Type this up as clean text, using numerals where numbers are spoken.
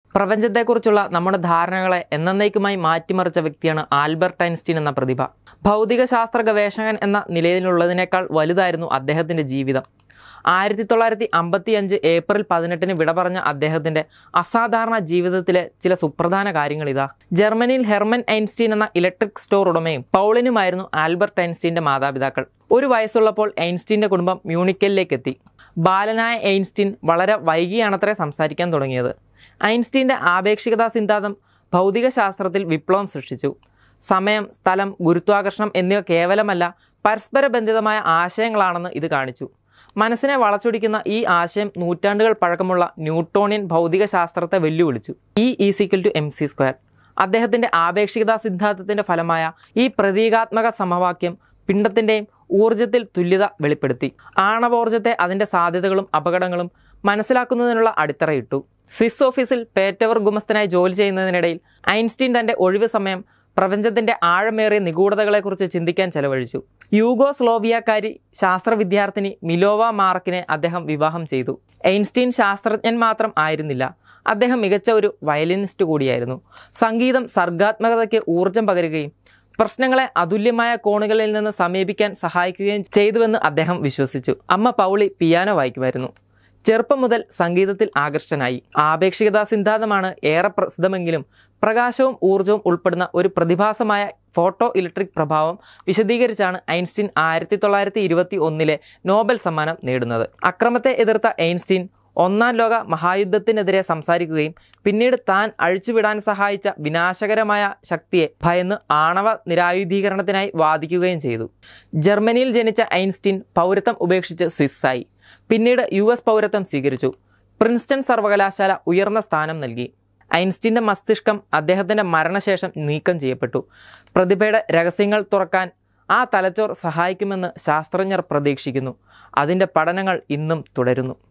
പ്രപഞ്ചത്തെക്കുറിച്ചുള്ള നമ്മുടെ ധാരണകളെ എന്നേക്കുമായി മാറ്റിമറിച്ച വ്യക്തിയാണ് ആൽബർട്ട് ഐൻസ്റ്റീൻ എന്ന പ്രതിഭ. ഭൗതികശാസ്ത്ര ഗവേഷകൻ എന്ന നിലയിലുള്ളതിനേക്കാൾ വലുതായിരുന്നു അദ്ദേഹത്തിൻ്റെ ജീവിതം. 1955 ഏപ്രിൽ 18 വിട പറഞ്ഞ അദ്ദേഹത്തിൻ്റെ അസാധാരണ ജീവിതത്തിലെ ചില സുപ്രധാന കാര്യങ്ങളിതാ. ജർമ്മനിയിൽ ഹെർമൻ ഐൻസ്റ്റീൻ എന്ന ഇലക്ട്രിക് സ്റ്റോർ ഉടമയും പൗളിനുമായിരുന്നു ആൽബർട്ട് ഐൻസ്റ്റീൻ്റെ മാതാപിതാക്കൾ. 1 വയസ്സുള്ളപ്പോൾ ഐൻസ്റ്റീൻ്റെ കുടുംബം മ്യൂണിക്കിലേക്ക് എത്തി. ബാലനായ ഐൻസ്റ്റീൻ വളരെ വൈകിയാണത്രേ സംസാരിക്കാൻ തുടങ്ങിയത്. ഐൻസ്റ്റീൻ്റെ ആപേക്ഷികതാ സിദ്ധാന്തം ഭൗതികശാസ്ത്രത്തിൽ വിപ്ലവം സൃഷ്ടിച്ചു. സമയം, സ്ഥലം, ഗുരുത്വാകർഷണം എന്നിവ കേവലമല്ല, പരസ്പര ബന്ധിതമായ ആശയങ്ങളാണെന്ന് ഇത് കാണിച്ചു. മനസ്സിനെ വളച്ചൊടിക്കുന്ന ഈ ആശയം നൂറ്റാണ്ടുകൾ പഴക്കമുള്ള ന്യൂട്ടോണിയൻ ഭൗതികശാസ്ത്രത്തെ വെല്ലുവിളിച്ചു. E=mc². അദ്ദേഹത്തിൻ്റെ ആപേക്ഷികതാ സിദ്ധാന്തത്തിൻ്റെ ഫലമായ ഈ പ്രതീകാത്മക സമവാക്യം പിണ്ഡത്തിൻ്റെയും ഊർജ്ജത്തിൽ തുല്യത വെളിപ്പെടുത്തി. ആണവോർജ്ജത്തെ, അതിൻ്റെ സാധ്യതകളും അപകടങ്ങളും മനസ്സിലാക്കുന്നതിനുള്ള അടിത്തറയിട്ടു. സ്വിസ് ഓഫീസിൽ പേറ്റവർ ഗുമസ്തനായി ജോലി ചെയ്യുന്നതിനിടയിൽ ഐൻസ്റ്റീൻ തൻ്റെ ഒഴിവ് സമയം പ്രപഞ്ചത്തിൻ്റെ ആഴമേറിയ നിഗൂഢതകളെക്കുറിച്ച് ചിന്തിക്കാൻ ചെലവഴിച്ചു. യൂഗോസ്ലോവിയക്കാരി ശാസ്ത്ര വിദ്യാർത്ഥിനി മിലോവ മാർക്കിനെ അദ്ദേഹം വിവാഹം ചെയ്തു. ഐൻസ്റ്റീൻ ശാസ്ത്രജ്ഞൻ മാത്രം ആയിരുന്നില്ല, അദ്ദേഹം മികച്ച ഒരു വയലിനിസ്റ്റ് കൂടിയായിരുന്നു. സംഗീതം സർഗാത്മകതയ്ക്ക് ഊർജം പകരുകയും പ്രശ്നങ്ങളെ അതുല്യമായ കോണുകളിൽ നിന്ന് സമീപിക്കാൻ സഹായിക്കുകയും ചെയ്തുവെന്ന് അദ്ദേഹം വിശ്വസിച്ചു. അമ്മ പൗളി പിയാനോ വായിക്കുമായിരുന്നു. ചെറുപ്പം മുതൽ സംഗീതത്തിൽ ആകർഷ്ടനായി. ആപേക്ഷികതാ സിദ്ധാന്തമാണ് ഏറെ പ്രസിദ്ധമെങ്കിലും പ്രകാശവും ഊർജവും ഉൾപ്പെടുന്ന ഒരു പ്രതിഭാസമായ ഫോട്ടോ ഇലക്ട്രിക് പ്രഭാവം വിശദീകരിച്ചാണ് ഐൻസ്റ്റീൻ 1921 നോബൽ സമ്മാനം നേടുന്നത്. അക്രമത്തെ എതിർത്ത ഐൻസ്റ്റീൻ 1-ാം ലോക മഹായുദ്ധത്തിനെതിരെ സംസാരിക്കുകയും പിന്നീട് താൻ അഴിച്ചുവിടാൻ സഹായിച്ച വിനാശകരമായ ശക്തിയെ ഭയന്ന് ആണവ നിരായുധീകരണത്തിനായി വാദിക്കുകയും ചെയ്തു. ജർമ്മനിയിൽ ജനിച്ച ഐൻസ്റ്റീൻ പൗരത്വം ഉപേക്ഷിച്ച് സ്വിസ്സായി. പിന്നീട് US പൗരത്വം സ്വീകരിച്ചു. പ്രിൻസ്റ്റൺ സർവകലാശാല ഉയർന്ന സ്ഥാനം നൽകി. ഐൻസ്റ്റീൻ്റെ മസ്തിഷ്കം അദ്ദേഹത്തിൻ്റെ മരണശേഷം നീക്കം ചെയ്യപ്പെട്ടു. പ്രതിഭയുടെ രഹസ്യങ്ങൾ തുറക്കാൻ ആ തലച്ചോർ സഹായിക്കുമെന്ന് ശാസ്ത്രജ്ഞർ പ്രതീക്ഷിക്കുന്നു. അതിൻ്റെ പഠനങ്ങൾ ഇന്നും തുടരുന്നു.